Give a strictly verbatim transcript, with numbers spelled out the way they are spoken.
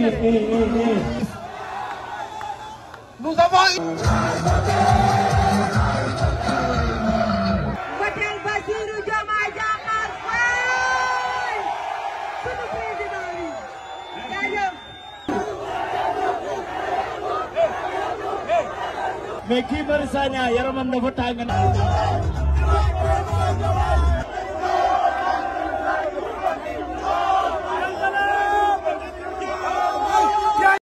Nous avons Votel Bassirou Diomaye Faye, sunu président bi. Jaajëf. Mais kii Mari Sagna yaramam dafa tàng na.